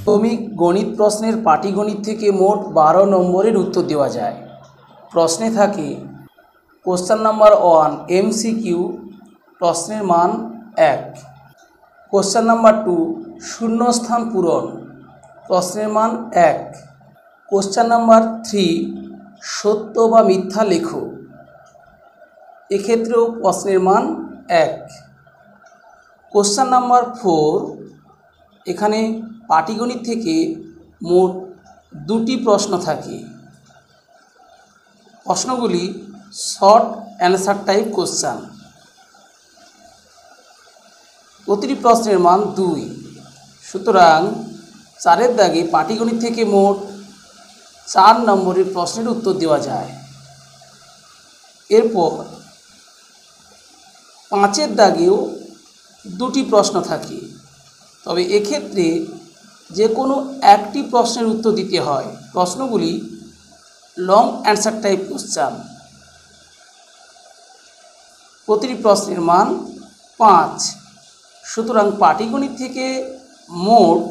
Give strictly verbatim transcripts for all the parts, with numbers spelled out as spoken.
ক্রমিক গণিত প্রশ্নের পাটিগণিত থেকে মোট বারো নম্বরের উত্তর দেওয়া যায়। প্রশ্নে থাকে কোশ্চেন নাম্বার ওয়ান এমসিকিউ, প্রশ্নের মান এক। কোশ্চেন নাম্বার টু শূন্যস্থান পূরণ, প্রশ্নের মান এক। কোশ্চেন নাম্বার থ্রি সত্য বা মিথ্যা লেখো, এক্ষেত্রেও প্রশ্নের মান এক। কোশ্চেন নাম্বার ফোর, এখানে পাটিগণিত থেকে মোট দুটি প্রশ্ন থাকে। প্রশ্নগুলি শর্ট অ্যান্সার টাইপ কোশ্চেন, প্রতিটি প্রশ্নের মান দুই। সুতরাং চারের দাগে পাটিগণিত থেকে মোট চার নম্বরের প্রশ্নের উত্তর দেওয়া যায়। এরপর পাঁচের দাগেও দুটি প্রশ্ন থাকে, তবে এক্ষেত্রে যে কোনো একটি প্রশ্নের উত্তর দিতে হয়। প্রশ্নগুলি লং অ্যান্সার টাইপ কোশ্চেন, প্রতিটি প্রশ্নের মান পাঁচ। সুতরাং পাটিগণিত থেকে মোট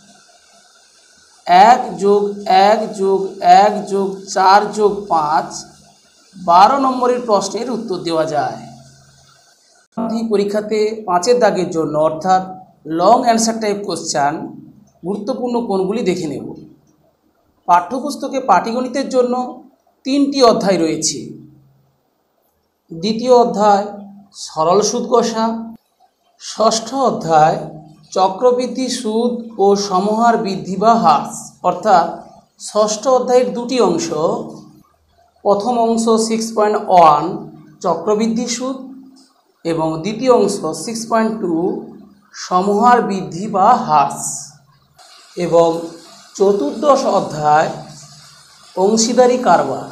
এক যোগ এক যোগ এক যোগ চার যোগ পাঁচ বারো নম্বরের প্রশ্নের উত্তর দেওয়া যায়। পরীক্ষাতে পাঁচের দাগের জন্য অর্থাৎ লং অ্যান্সার টাইপ কোশ্চেন গুরুত্বপূর্ণ কোনগুলি দেখে নেব। পাঠ্যপুস্তকে পাটিগণিতের জন্য তিনটি অধ্যায় রয়েছে। দ্বিতীয় অধ্যায় সরল সুদ কষা, ষষ্ঠ অধ্যায় চক্রবৃদ্ধি সুদ ও সমহার বৃদ্ধি বা হ্রাস, অর্থাৎ ষষ্ঠ অধ্যায়ের দুটি অংশ। প্রথম অংশ সিক্স পয়েন্ট ওয়ান চক্রবৃদ্ধি সুদ এবং দ্বিতীয় অংশ সিক্স পয়েন্ট টু সমহার বৃদ্ধি বা হ্রাস, এবং চতুর্দশ অধ্যায় অংশীদারি কারবার।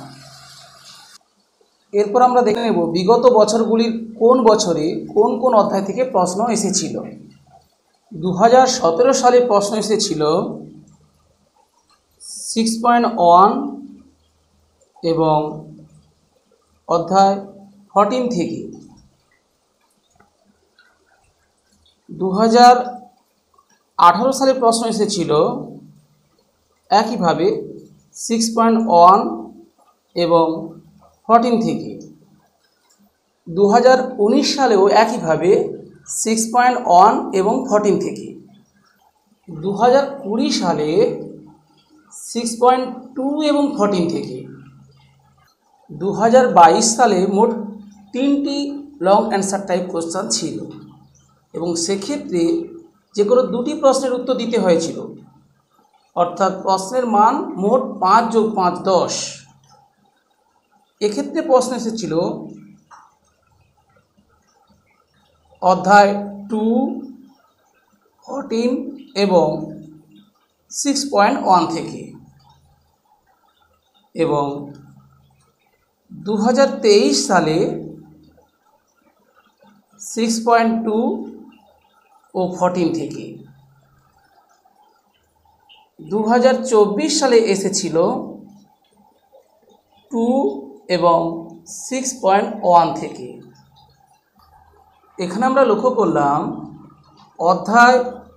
এরপর আমরা দেখে নেব বিগত বছরগুলির কোন বছরে কোন কোন অধ্যায় থেকে প্রশ্ন এসেছিল। দু হাজার সতেরো সালে প্রশ্ন এসেছিল সিক্স পয়েন্ট ওয়ান এবং অধ্যায় ফোরটিন থেকে। দু হাজার আঠারো সালে প্রশ্ন এসেছিল একইভাবে সিক্স পয়েন্ট ওয়ান এবং ফোরটিন থেকে। দু হাজার উনিশ সালেও একইভাবে সিক্স পয়েন্ট ওয়ান এবং ফোরটিন থেকে। দু হাজার কুড়ি সালে সিক্স পয়েন্ট টু এবং ফোরটিন থেকে। দু হাজার বাইশ সালে মোট তিনটি লং অ্যান্সার টাইপ কোশ্চেন ছিল এবং সেক্ষেত্রে যে কোনো দুটি প্রশ্নের উত্তর দিতে হয়েছিল, অর্থাৎ প্রশ্নের মান মোট পাঁচ যোগ পাঁচ দশ। এক্ষেত্রে প্রশ্ন এসেছিল অধ্যায় টু, ফোরটিন এবং সিক্স পয়েন্ট ওয়ান থেকে। এবং দু হাজার তেইশ সালে সিক্স পয়েন্ট টু ও ফোরটিন থেকে। দু হাজার চব্বিশ সালে এসেছিল টু এবং সিক্স পয়েন্ট ওয়ান থেকে। এখানে আমরা লক্ষ্য করলাম অধ্যায়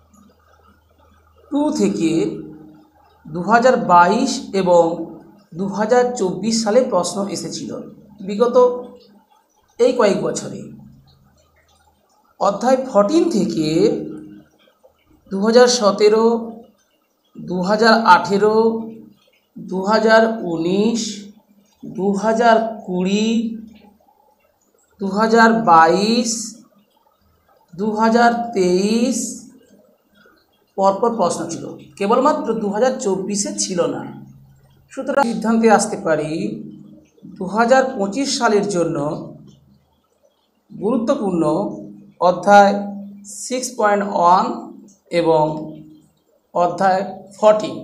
টু থেকে দু হাজার বাইশ এবং দু হাজার চব্বিশ সালে প্রশ্ন এসেছিল বিগত এই কয়েক বছরে। অধ্যায় ফোরটিন থেকে দু হাজার সতেরো, দু হাজার আঠেরো, দু হাজার উনিশ, দু হাজার কুড়ি, দু হাজার বাইশ, দু হাজার তেইশ পরপর প্রশ্ন ছিল, কেবলমাত্র দু হাজার চব্বিশে ছিল না। সুতরাং সিদ্ধান্তে আসতে পারি দু হাজার পঁচিশ সালের জন্য গুরুত্বপূর্ণ অধ্যায় সিক্স পয়েন্ট ওয়ান এবং অধ্যায় ফোরটিন,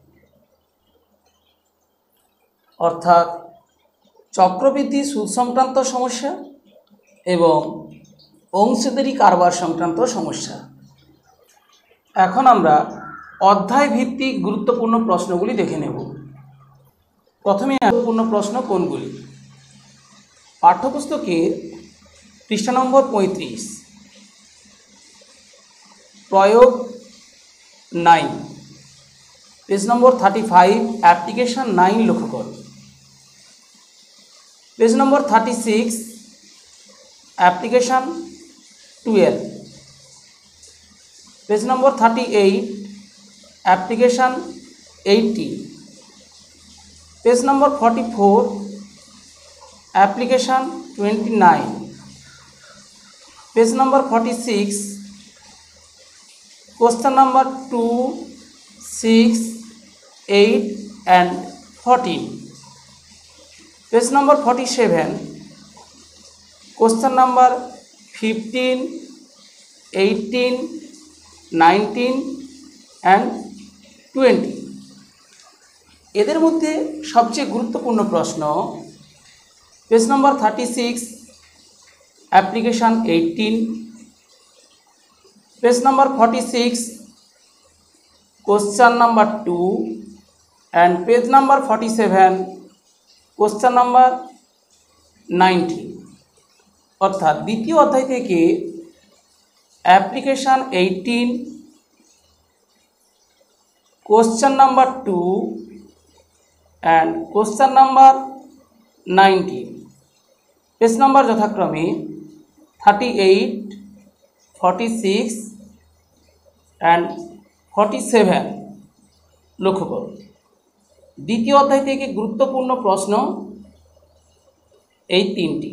অর্থাৎ চক্রবৃদ্ধি সুদ সংক্রান্ত সমস্যা এবং অংশীদারি কারবার সংক্রান্ত সমস্যা। এখন আমরা অধ্যায় ভিত্তিক গুরুত্বপূর্ণ প্রশ্নগুলি দেখে নেব। প্রথমে গুরুত্বপূর্ণ প্রশ্ন কোনগুলি? পাঠ্যপুস্তকের পৃষ্ঠা নম্বর পঁয়ত্রিশ, প্রয়োগ নাইন, পেজ নম্বর থার্টি ফাইভ অ্যাপ্লিকেশান নাইন লক্ষ্য করো। পেজ নম্বর thirty six application twelve. Page নম্বর thirty eight application eighteen. Page নম্বর forty four application twenty nine. Page নম্বর forty six question number two, six, eight and fourteen. Page নম্বর forty seven question number fifteen, eighteen, nineteen and twenty. এদের মধ্যে সবচেয়ে গুরুত্বপূর্ণ প্রশ্ন page নম্বর thirty six application eighteen. Page নম্বর forty six question number two and page number forty seven question number nineteen. অর্থাৎ দ্বিতীয় অধ্যায় থেকে application eighteen, question number two and question number nineteen. Page number যথাক্রমে thirty eight, forty six and forty seven লক্ষ্য করুন। দ্বিতীয় অধ্যায় থেকে গুরুত্বপূর্ণ প্রশ্ন এই তিনটি।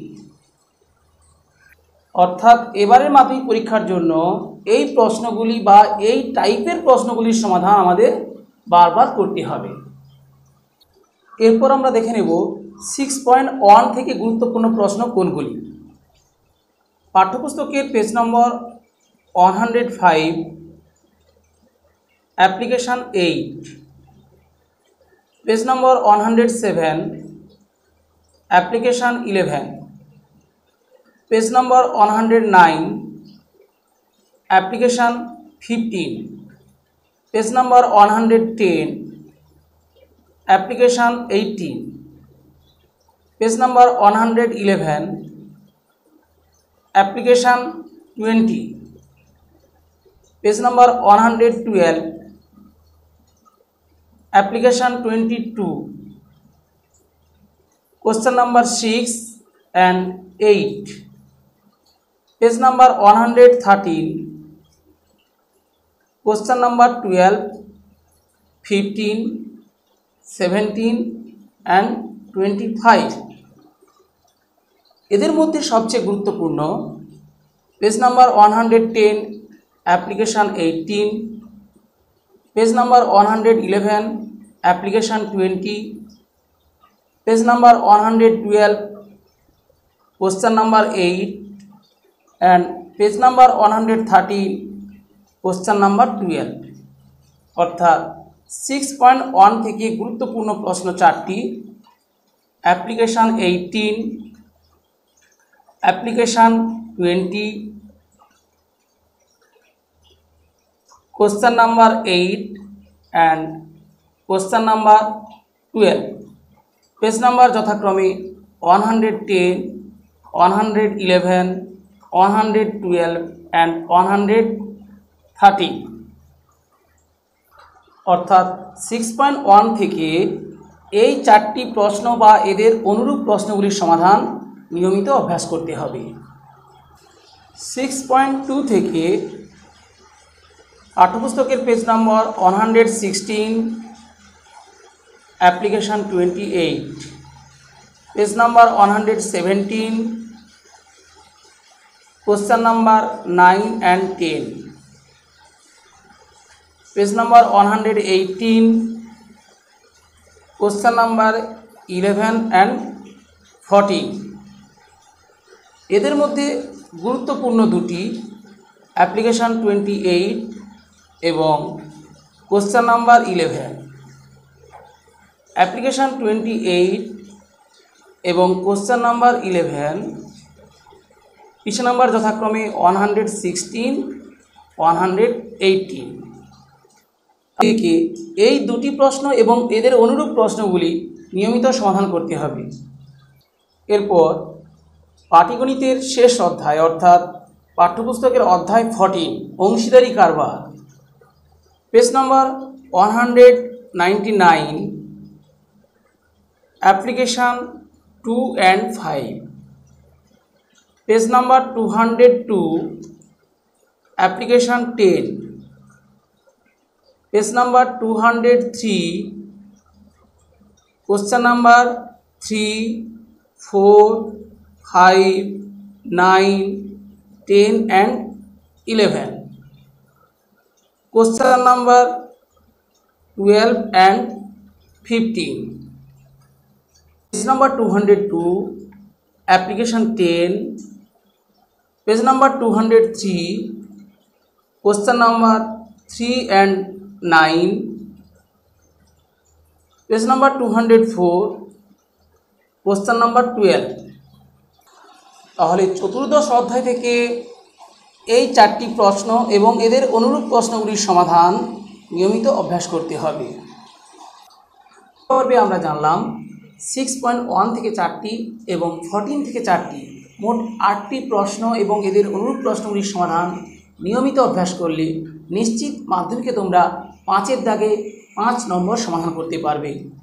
অর্থাৎ এবারের মাধ্যমিক পরীক্ষার জন্য এই প্রশ্নগুলি বা এই টাইপের প্রশ্নগুলির সমাধান আমাদের বারবার করতে হবে। এরপর আমরা দেখে নেব সিক্স পয়েন্ট ওয়ান থেকে গুরুত্বপূর্ণ প্রশ্ন কোনগুলি। পাঠ্যপুস্তকের page number one hundred five application eight. Page number one hundred seven application eleven. Page number one hundred nine application fifteen. Page number one hundred ten application eighteen. Page number one hundred eleven application twenty. Page number one hundred twelve application twenty two. Question number six and eight. Page number one hundred thirteen question number twelve, fifteen, seventeen and twenty five. এদের মধ্যে সবচেয়ে গুরুত্বপূর্ণ page number one hundred ten application eighteen. Page number one hundred eleven application twenty. Page number one hundred twelve question number eight and page number one hundred thirteen question number twelve. অর্থাৎ six point one থেকে গুরুত্বপূর্ণ প্রশ্ন চারটি: application eighteen, application twenty, question number eight and question number twelve. Page number যথাক্রমে one hundred ten, one hundred eleven, one hundred twelve and one hundred thirteen. অর্থাৎ six point one থেকে এই চারটি প্রশ্ন বা এদের অনুরূপ প্রশ্নগুলির সমাধান নিয়মিত অভ্যাস করতে হবে। সিক্স পয়েন্ট টু থেকে পাঠ্যপুস্তকের page number one hundred sixteen application twenty eight, page number one hundred seventeen question number nine and ten, page number one hundred eighteen question number eleven and fourteen. এদের মধ্যে গুরুত্বপূর্ণ দুটি application twenty eight এবং question number eleven. Application twenty eight এবং question number eleven page number যথাক্রমে one hundred sixteen, one hundred eighteen. থেকে এই দুটি প্রশ্ন এবং এদের অনুরূপ প্রশ্নগুলি নিয়মিত সমাধান করতে হবে। এরপর পাটিগণিতের শেষ অধ্যায় অর্থাৎ পাঠ্যপুস্তকের অধ্যায় ফোরটিন অংশীদারি কারবার, page number one hundred ninety nine application two and five page number two hundred two application ten page number two hundred three question number three four five nine ten and eleven question number twelve and fifteen page number two hundred two application ten page number two hundred three question number three and nine page number two hundred four question number twelve তাহলে চতুর্দশ অধ্যায় থেকে এই চারটি প্রশ্ন এবং এদের অনুরূপ প্রশ্নগুলির সমাধান নিয়মিত অভ্যাস করতে হবে। পর্বে আমরা জানলাম সিক্স পয়েন্ট ওয়ান থেকে চারটি এবং ফোরটিন থেকে চারটি মোট আটটি প্রশ্ন এবং এদের অনুরূপ প্রশ্নগুলির সমাধান নিয়মিত অভ্যাস করলে নিশ্চিত মাধ্যমিকে তোমরা পাঁচের দাগে পাঁচ নম্বর সমাধান করতে পারবে।